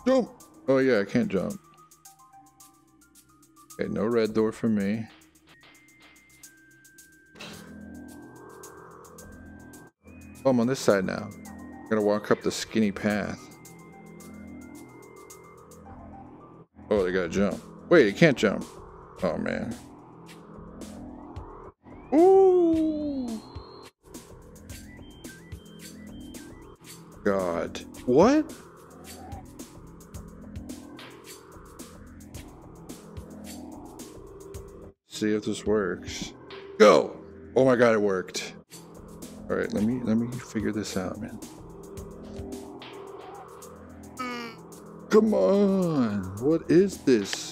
Jump! Oh yeah, I can't jump. Okay, no red door for me. Oh, I'm on this side now. I'm gonna walk up the skinny path. Oh, they gotta jump. Wait, he can't jump. Oh man. Ooh! God. What? See if this works. Go! Oh my god, it worked. Alright, let me figure this out, man. Come on! What is this?